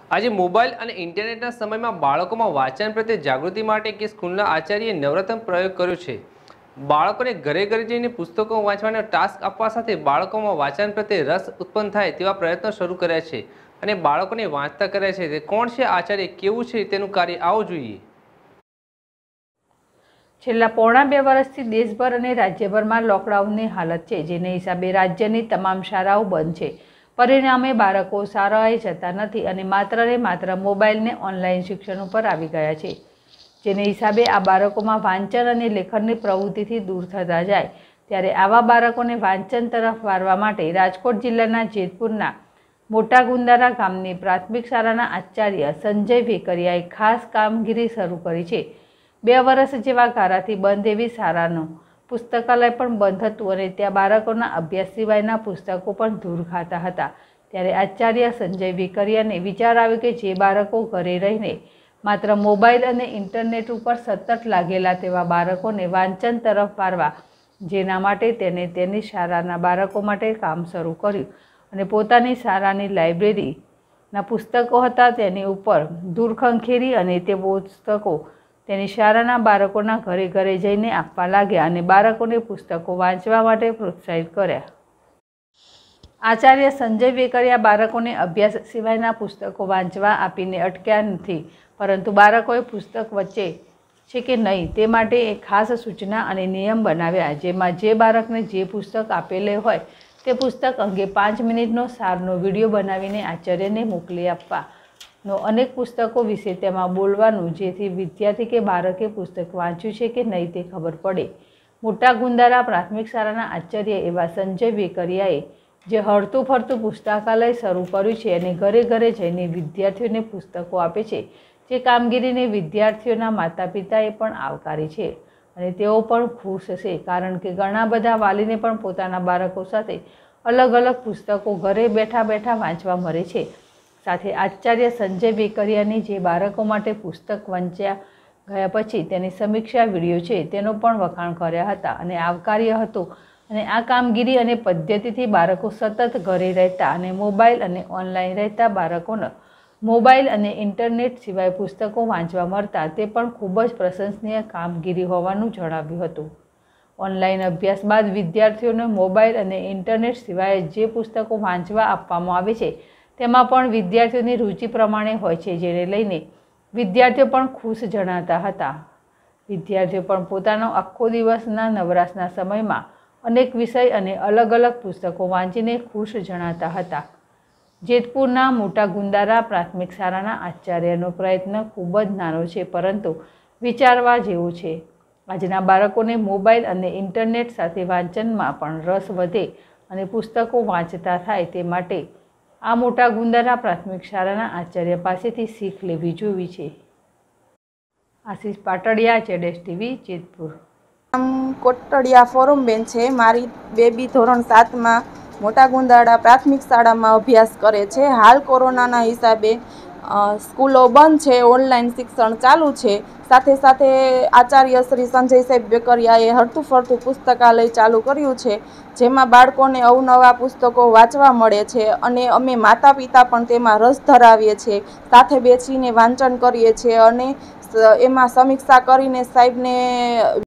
આજે મોબાઈલ અને ઇન્ટરનેટના સમયમાં બાળકોમાં વાંચન પ્રત્યે જાગૃતિ માટે કે સ્કૂલના આચાર્યએ નવરત્ન પ્રયોગ કર્યો છે। બાળકોને ઘરે ઘરે જઈને પુસ્તકો વાંચવાનો ટાસ્ક આપવા સાથે બાળકોમાં વાંચન પ્રત્યે રસ ઉત્પન્ન થાય તેવા પ્રયત્નો શરૂ કર્યા છે અને બાળકોને વાંચતા કર્યા છે। તે કોણ છે આચાર્ય, કેવું છે તેનું કાર્ય, આવો જોઈએ। છેલ્લા પોણા 2 વર્ષથી દેશભર અને રાજ્યભરમાં લોકડાઉનની હાલત છે, જેને હિસાબે રાજ્યની તમામ શાળાઓ બંધ છે। પરિણામે બાળકો શાળાએ જતા નથી અને માત્ર મોબાઈલ ને ઓનલાઈન શિક્ષણ ઉપર આવી ગયા છે, જેને હિસાબે આ બાળકોમાં વાંચન અને લેખનની પ્રવૃત્તિથી દૂર થતા જાય। ત્યારે આવા બાળકોને વાંચન તરફ વાળવા માટે રાજકોટ જિલ્લાના જેતપુરના મોટા ગુંદારા ગામની પ્રાથમિક શાળાના આચાર્ય સંજય વેકરિયાએ ખાસ કામગીરી શરૂ કરી છે। 2 વર્ષ જેવા ગાળાથી બંધ એવી શાળાનું પુસ્તકાલય પણ બંધ હતું અને ત્યાં બાળકોના અભ્યાસ સિવાયના પુસ્તકો પણ દૂર ખાતા હતા। ત્યારે આચાર્ય સંજય વેકરિયાને વિચાર આવ્યો કે જે બાળકો ઘરે રહીને માત્ર મોબાઈલ અને ઇન્ટરનેટ ઉપર સતત લાગેલા તેવા બાળકોને વાંચન તરફ વાળવા, જેના માટે તેને તેની શાળાના બાળકો માટે કામ શરૂ કર્યું અને પોતાની શાળાની લાઇબ્રેરીના પુસ્તકો હતા તેની ઉપર દૂર ખંખેરી અને તે પુસ્તકો તેની શાળાના બાળકોના ઘરે ઘરે જઈને આપવા લાગ્યા અને બાળકોને પુસ્તકો વાંચવા માટે પ્રોત્સાહિત કર્યા। આચાર્ય સંજય વેકરિયા બાળકોને અભ્યાસ સિવાયના પુસ્તકો વાંચવા આપીને અટક્યા નથી, પરંતુ બાળકોએ પુસ્તક વચ્ચે છે કે નહીં તે માટે એક ખાસ સૂચના અને નિયમ બનાવ્યા, જેમાં જે બાળકને જે પુસ્તક આપેલે હોય તે પુસ્તક અંગે 5 મિનિટનો સારનો વિડીયો બનાવીને આચાર્યને મોકલી આપવાનો, અનેક પુસ્તકો વિશે તેમાં બોલવાનું, જેથી વિદ્યાર્થી કે બાળકે પુસ્તક વાંચ્યું છે કે નહીં તે ખબર પડે। મોટા ગુંદારા પ્રાથમિક શાળાના આચાર્ય એવા સંજય વેકરિયાએ જે હરતું ફરતું પુસ્તકાલય શરૂ કર્યું છે અને ઘરે ઘરે જઈને વિદ્યાર્થીઓને પુસ્તકો આપે છે, જે કામગીરીને વિદ્યાર્થીઓના માતા પિતાએ પણ આવકારી છે અને તેઓ પણ ખુશ છે, કારણ કે ઘણા બધા વાલીને પણ પોતાના બાળકો સાથે અલગ અલગ પુસ્તકો ઘરે બેઠા બેઠા વાંચવા મળે છે। સાથે આચાર્ય સંજય વેકરિયાની જે બાળકો માટે પુસ્તક વાંચ્યા ગયા પછી તેની સમીક્ષા વિડીયો છે તેનો પણ વખાણ કર્યા હતા અને આવકાર્ય હતો અને આ કામગીરી અને પદ્ધતિથી બાળકો સતત ઘરે રહેતા અને મોબાઈલ અને ઓનલાઈન રહેતા બાળકોને મોબાઈલ અને ઇન્ટરનેટ સિવાય પુસ્તકો વાંચવા મળતા તે પણ ખૂબ જ પ્રશંસનીય કામગીરી હોવાનું જણાવ્યું હતું। ઓનલાઈન અભ્યાસ બાદ વિદ્યાર્થીઓને મોબાઈલ અને ઇન્ટરનેટ સિવાય જે પુસ્તકો વાંચવા આપવામાં આવે છે તેમાં પણ વિદ્યાર્થીઓની રુચિ પ્રમાણે હોય છે, જેને લઈને વિદ્યાર્થીઓ પણ ખુશ જણાતા હતા। વિદ્યાર્થીઓ પણ પોતાનો આખો દિવસના નવરાશના સમયમાં અનેક વિષય અને અલગ અલગ પુસ્તકો વાંચીને ખુશ જણાતા હતા। જેતપુરના મોટા ગુંદારા પ્રાથમિક શાળાના આચાર્યનો પ્રયત્ન ખૂબ જ નાનો છે, પરંતુ વિચારવા જેવો છે। આજના બાળકોને મોબાઈલ અને ઇન્ટરનેટ સાથે વાંચનમાં પણ રસ વધે અને પુસ્તકો વાંચતા થાય તે માટે આ મોટા ગુંદારા પ્રાથમિક શાળાના આચાર્ય પાસેથી શીખ લેવી જોવી છે। આશીષ પાટડિયા, જેડેશ ટીવી, જેતપુર। કોટડિયા ફોરમબેન છે। મારી બેબી ધોરણ 7માં મોટા ગુંદાળા પ્રાથમિક શાળામાં અભ્યાસ કરે છે। હાલ કોરોનાના હિસાબે સ્કૂલો બંધ છે, ઓનલાઈન શિક્ષણ ચાલુ છે। સાથે સાથે આચાર્ય શ્રી સંજય સાહેબ વેકરિયાએ હરતું ફરતું પુસ્તકાલય ચાલુ કર્યું છે, જેમાં બાળકોને અવનવા પુસ્તકો વાંચવા મળે છે અને અમે માતા પિતા પણ તેમાં રસ ધરાવીએ છીએ। સાથે બેસીને વાંચન કરીએ છીએ અને એમાં સમીક્ષા કરીને સાહેબને